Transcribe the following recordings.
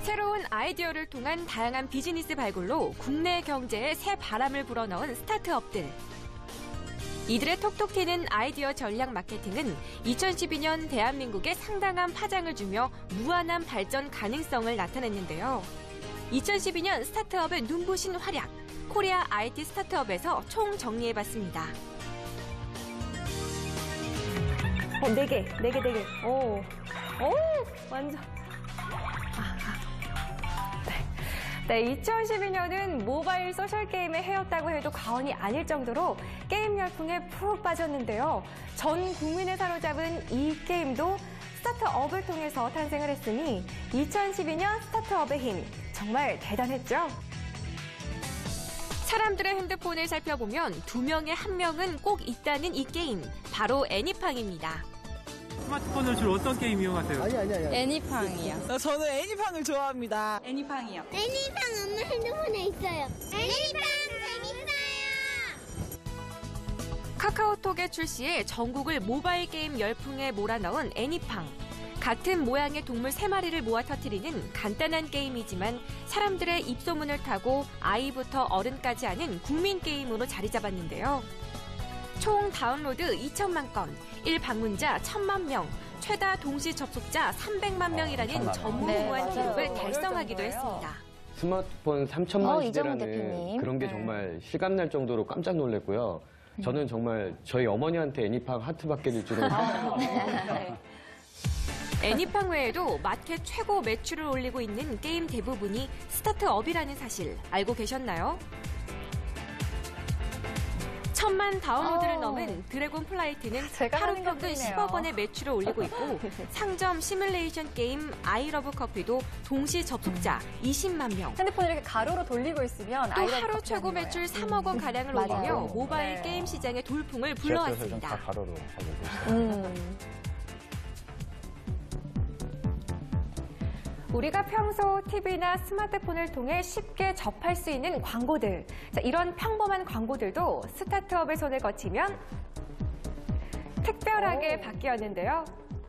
새로운 아이디어를 통한 다양한 비즈니스 발굴로 국내 경제에 새 바람을 불어넣은 스타트업들. 이들의 톡톡 튀는 아이디어 전략 마케팅은 2012년 대한민국에 상당한 파장을 주며 무한한 발전 가능성을 나타냈는데요. 2012년 스타트업의 눈부신 활약, 코리아 IT 스타트업에서 총 정리해봤습니다. 4개. 오, 완전. 네, 2012년은 모바일 소셜게임의 해였다고 해도 과언이 아닐 정도로 게임 열풍에 푹 빠졌는데요. 전 국민을 사로잡은 이 게임도 스타트업을 통해서 탄생을 했으니 2012년 스타트업의 힘, 정말 대단했죠? 사람들의 핸드폰을 살펴보면 2명에 1명은 꼭 있다는 이 게임, 바로 애니팡입니다. 스마트폰으로 주로 어떤 게임 이용하세요? 아니. 애니팡이요. 저는 애니팡을 좋아합니다. 애니팡이요. 애니팡 엄마 핸드폰에 있어요. 애니팡 재밌어요. 카카오톡에 출시해 전국을 모바일 게임 열풍에 몰아넣은 애니팡. 같은 모양의 동물 3마리를 모아 터뜨리는 간단한 게임이지만 사람들의 입소문을 타고 아이부터 어른까지 하는 국민 게임으로 자리 잡았는데요. 총 다운로드 2천만 건, 1방문자 1,000만 명, 최다 동시 접속자 300만 명이라는 전무후무한 기록을 달성하기도 했습니다. 스마트폰 3천만 이정훈 시대라는 대표님. 그런 게 정말 실감날 정도로 깜짝 놀랐고요. 저는 정말 저희 어머니한테 애니팡 하트 받게 될 줄은 애니팡 외에도 마켓 최고 매출을 올리고 있는 게임 대부분이 스타트업이라는 사실 알고 계셨나요? 1,000만 다운로드를 넘은 드래곤 플라이트는 하루 평균 10억 원의 매출을 올리고 있고 상점 시뮬레이션 게임 아이러브 커피도 동시 접속자 20만 명. 핸드폰을 이렇게 가로로 돌리고 있으면 또 하루 최고 매출 3억 원 가량을 올리며 모바일 게임 시장의 돌풍을 불러왔습니다. 가로로 하고 있어요. 우리가 평소 TV나 스마트폰을 통해 쉽게 접할 수 있는 광고들. 자, 이런 평범한 광고들도 스타트업의 손을 거치면 특별하게 바뀌었는데요.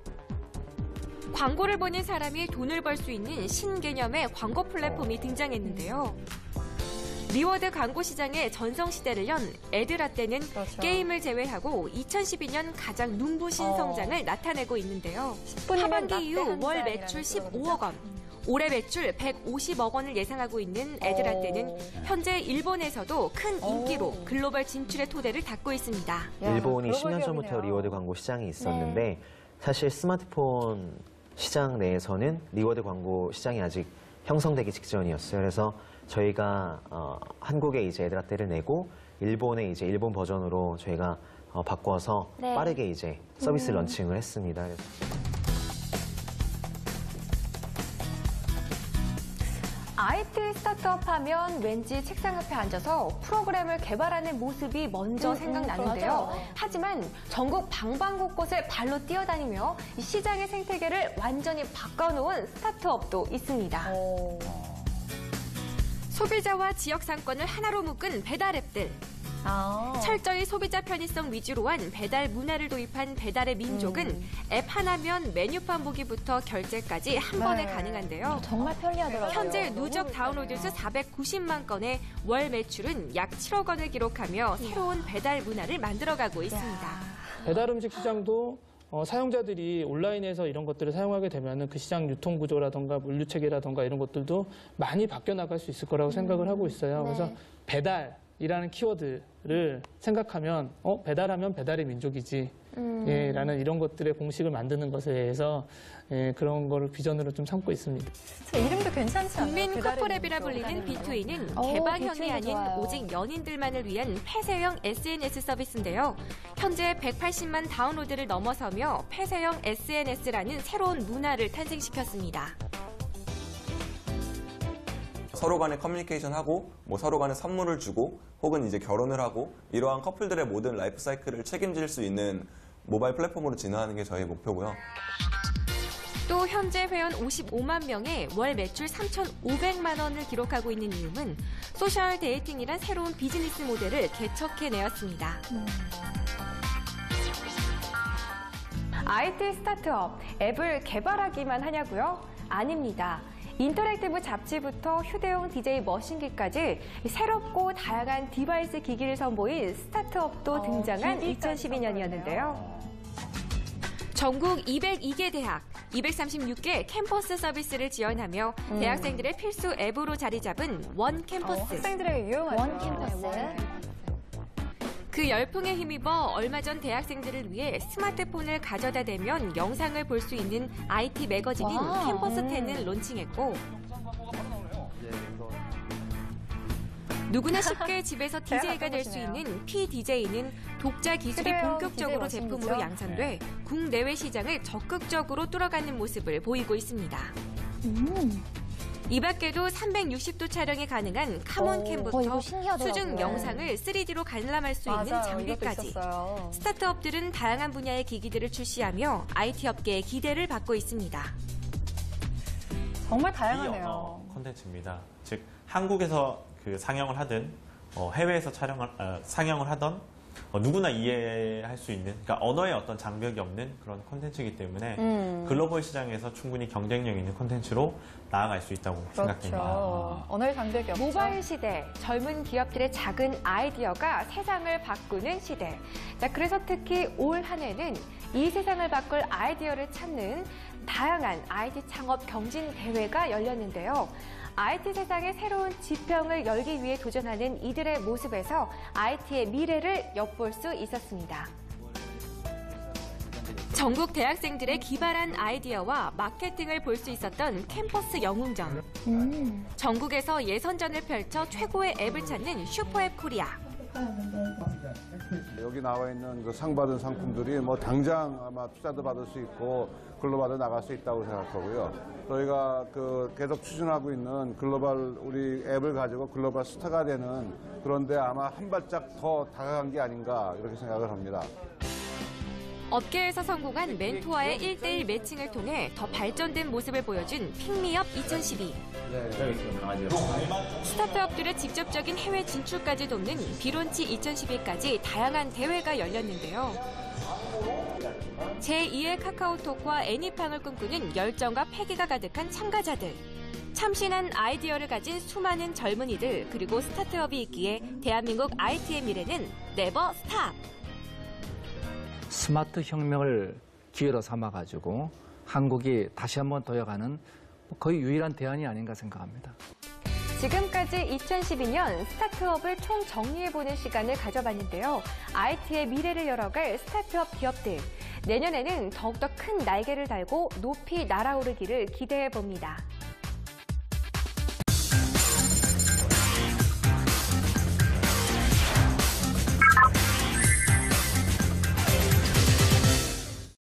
광고를 보는 사람이 돈을 벌 수 있는 신개념의 광고 플랫폼이 등장했는데요. 리워드 광고 시장의 전성시대를 연 애드라떼는 게임을 제외하고 2012년 가장 눈부신 성장을 나타내고 있는데요. 하반기 이후 월 매출 15억 원, 올해 매출 150억 원을 예상하고 있는 애드라떼는 현재 일본에서도 큰 인기로 글로벌 진출의 토대를 닦고 있습니다. 일본이 10년 전부터 리워드 광고 시장이 있었는데 사실 스마트폰 시장 내에서는 리워드 광고 시장이 아직 형성되기 직전이었어요. 그래서 저희가 한국에 이제 애드라떼를 내고 일본에 이제 일본 버전으로 저희가 바꿔서 빠르게 이제 서비스 런칭을 했습니다. IT 스타트업 하면 왠지 책상 앞에 앉아서 프로그램을 개발하는 모습이 먼저 생각나는데요. 하지만 전국 방방곳곳을 발로 뛰어다니며 이 시장의 생태계를 완전히 바꿔놓은 스타트업도 있습니다. 소비자와 지역 상권을 하나로 묶은 배달 앱들. 철저히 소비자 편의성 위주로 한 배달 문화를 도입한 배달의 민족은 앱 하나면 메뉴판 보기부터 결제까지 한 번에 가능한데요. 정말 편리하더라고요. 현재 누적 다운로드 수 490만 건에 월 매출은 약 7억 원을 기록하며 새로운 배달 문화를 만들어가고 있습니다. 배달 음식 시장도 사용자들이 온라인에서 이런 것들을 사용하게 되면 그 시장 유통 구조라든가 물류 체계라든가 이런 것들도 많이 바뀌어 나갈 수 있을 거라고 생각을 하고 있어요. 그래서 배달이라는 키워드를 생각하면 배달하면 배달의 민족이지 라는 이런 것들의 공식을 만드는 것에 대해서 그런 거를 비전으로 좀 삼고 있습니다. 이름도 괜찮지 않아요? 국민 커플앱이라 불리는 B2E는 개방형이 아닌 오직 연인들만을 위한 폐쇄형 SNS 서비스인데요. 현재 180만 다운로드를 넘어서며 폐쇄형 SNS라는 새로운 문화를 탄생시켰습니다. 서로 간에 커뮤니케이션하고 서로 간에 선물을 주고 혹은 이제 결혼을 하고 이러한 커플들의 모든 라이프 사이클을 책임질 수 있는 모바일 플랫폼으로 진화하는 게 저희 목표고요. 또 현재 회원 55만 명의 월 매출 3,500만 원을 기록하고 있는 이유는 소셜 데이팅이란 새로운 비즈니스 모델을 개척해내었습니다. IT 스타트업, 앱을 개발하기만 하냐고요? 아닙니다. 인터랙티브 잡지부터 휴대용 DJ 머신기까지 새롭고 다양한 디바이스 기기를 선보인 스타트업도 등장한 2012년이었는데요. 전국 202개 대학, 236개 캠퍼스 서비스를 지원하며 대학생들의 필수 앱으로 자리 잡은 원 캠퍼스. 학생들에게 유용하죠. 원 캠퍼스. 그 열풍에 힘입어 얼마 전 대학생들을 위해 스마트폰을 가져다 대면 영상을 볼 수 있는 IT 매거진인 캠퍼스 10을 론칭했고 누구나 쉽게 집에서 DJ가 될 수 있는 PDJ는 독자 기술이 본격적으로 제품으로 양산돼 국내외 시장을 적극적으로 뚫어가는 모습을 보이고 있습니다. 이 밖에도 360도 촬영이 가능한 카몬 캠부터 수중 영상을 3D로 관람할 수 있는 장비까지 스타트업들은 다양한 분야의 기기들을 출시하며 IT 업계의 기대를 받고 있습니다. 정말 다양하네요. 비언어 콘텐츠입니다. 즉 한국에서 상영을 하든 해외에서 상영을 하던 누구나 이해할 수 있는, 그러니까 언어에 어떤 장벽이 없는 그런 콘텐츠이기 때문에 글로벌 시장에서 충분히 경쟁력 있는 콘텐츠로 나아갈 수 있다고 생각됩니다. 언어의 장벽이 없죠. 모바일 시대, 젊은 기업들의 작은 아이디어가 세상을 바꾸는 시대. 자, 그래서 특히 올 한 해는 이 세상을 바꿀 아이디어를 찾는 다양한 IT 창업 경진 대회가 열렸는데요. IT 세상의 새로운 지평을 열기 위해 도전하는 이들의 모습에서 IT의 미래를 엿볼 수 있었습니다. 전국 대학생들의 기발한 아이디어와 마케팅을 볼 수 있었던 캠퍼스 영웅전. 전국에서 예선전을 펼쳐 최고의 앱을 찾는 슈퍼앱 코리아. 여기 나와 있는 그 상 받은 상품들이 뭐 당장 아마 투자도 받을 수 있고 글로벌로 나갈 수 있다고 생각하고요. 저희가 계속 추진하고 있는 글로벌 우리 앱을 가지고 글로벌 스타가 되는, 그런데 아마 한 발짝 더 다가간 게 아닌가 이렇게 생각을 합니다. 업계에서 성공한 멘토와의 1대1 매칭을 통해 더 발전된 모습을 보여준 픽미업 2012. 스타트업들의 직접적인 해외 진출까지 돕는 비론치 2012까지 다양한 대회가 열렸는데요. 제2의 카카오톡과 애니팡을 꿈꾸는 열정과 패기가 가득한 참가자들. 참신한 아이디어를 가진 수많은 젊은이들, 그리고 스타트업이 있기에 대한민국 IT의 미래는 네버 스탑! 스마트 혁명을 기회로 삼아가지고 한국이 다시 한번 도약하는 거의 유일한 대안이 아닌가 생각합니다. 지금까지 2012년 스타트업을 총정리해보는 시간을 가져봤는데요. IT의 미래를 열어갈 스타트업 기업들. 내년에는 더욱더 큰 날개를 달고 높이 날아오르기를 기대해봅니다.